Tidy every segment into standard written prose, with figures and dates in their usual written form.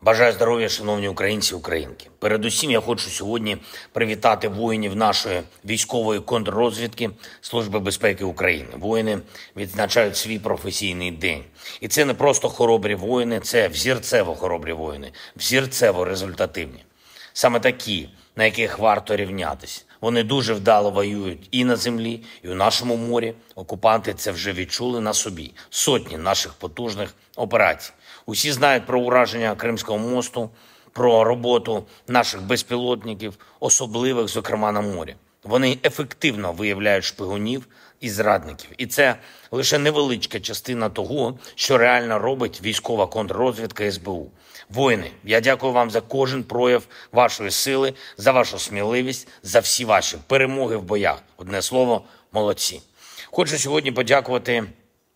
Бажаю здоров'я, шановні українці і українки. Передусім, я хочу сьогодні привітати воїнів нашої військової контррозвідки Служби безпеки України. Воїни відзначають свій професійний день. І це не просто хоробрі воїни, це взірцево хоробрі воїни, взірцево результативні. Саме такі, на яких варто рівнятись. Вони дуже вдало воюють і на землі, і у нашому морі. Окупанти це вже відчули на собі. Сотні наших потужних операцій. Усі знають про ураження Кримського мосту, про роботу наших безпілотників, особливих, зокрема, на морі. Вони ефективно виявляють шпигунів і зрадників. І це лише невеличка частина того, що реально робить військова контррозвідка СБУ. Воїни, я дякую вам за кожен прояв вашої сили, за вашу сміливість, за всі ваші перемоги в боях. Одне слово – молодці. Хочу сьогодні подякувати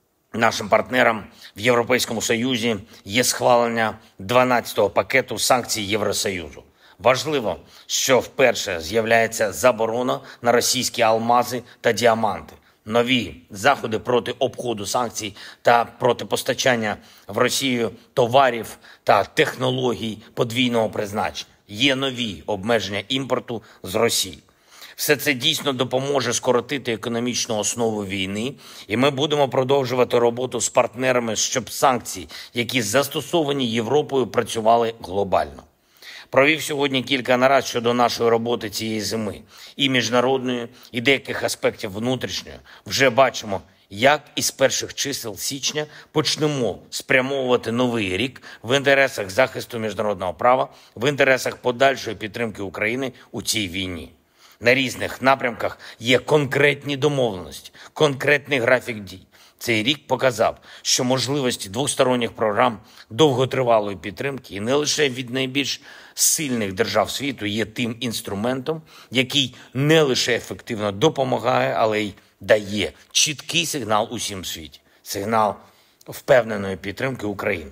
нашим партнерам в Європейському Союзі. Є схвалення 12-го пакету санкцій Євросоюзу. Важливо, що вперше з'являється заборона на російські алмази та діаманти. Нові заходи проти обходу санкцій та проти постачання в Росію товарів та технологій подвійного призначення. Є нові обмеження імпорту з Росії. Все це дійсно допоможе скоротити економічну основу війни, і ми будемо продовжувати роботу з партнерами, щоб санкції, які застосовані Європою, працювали глобально. Провів сьогодні кілька нарад щодо нашої роботи цієї зими. І міжнародної, і деяких аспектів внутрішньої. Вже бачимо, як із перших чисел січня почнемо спрямовувати новий рік в інтересах захисту міжнародного права, в інтересах подальшої підтримки України у цій війні. На різних напрямках є конкретні домовленості, конкретний графік дій. Цей рік показав, що можливості двосторонніх програм довготривалої підтримки і не лише від найбільш сильних держав світу є тим інструментом, який не лише ефективно допомагає, але й дає чіткий сигнал усім світі. Сигнал впевненої підтримки України.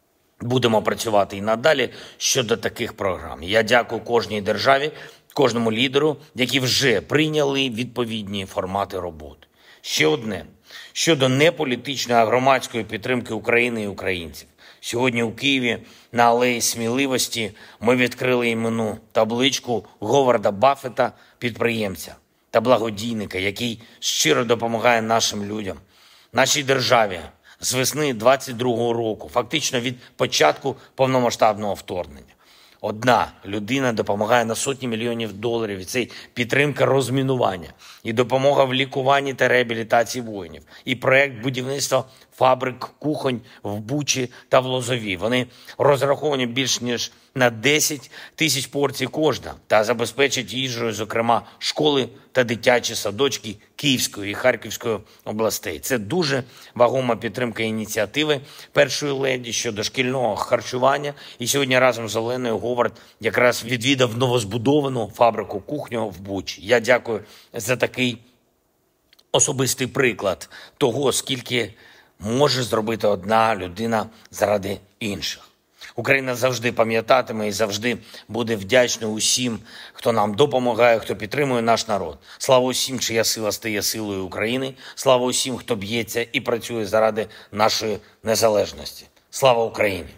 Будемо працювати і надалі щодо таких програм. Я дякую кожній державі, кожному лідеру, які вже прийняли відповідні формати роботи. Ще одне. Щодо неполітичної, а громадської підтримки України і українців. Сьогодні у Києві на Алеї Сміливості ми відкрили іменну табличку Говарда Баффета, підприємця та благодійника, який щиро допомагає нашим людям, нашій державі з весни 22-го року, фактично від початку повномасштабного вторгнення. Одна людина допомагає на сотні мільйонів доларів, і це підтримка розмінування, і допомога в лікуванні та реабілітації воїнів, і проєкт будівництва фабрик кухонь в Бучі та в Лозові. Вони розраховані більш ніж на 10 тисяч порцій кожна та забезпечать їжею, зокрема, школи та дитячі садочки Київської і Харківської областей. Це дуже вагома підтримка ініціативи першої леді щодо шкільного харчування. І сьогодні разом з Оленою Говард якраз відвідав новозбудовану фабрику кухню в Бучі. Я дякую за такий особистий приклад того, скільки може зробити одна людина заради інших. Україна завжди пам'ятатиме і завжди буде вдячна усім, хто нам допомагає, хто підтримує наш народ. Слава усім, чия сила стає силою України. Слава усім, хто б'ється і працює заради нашої незалежності. Слава Україні!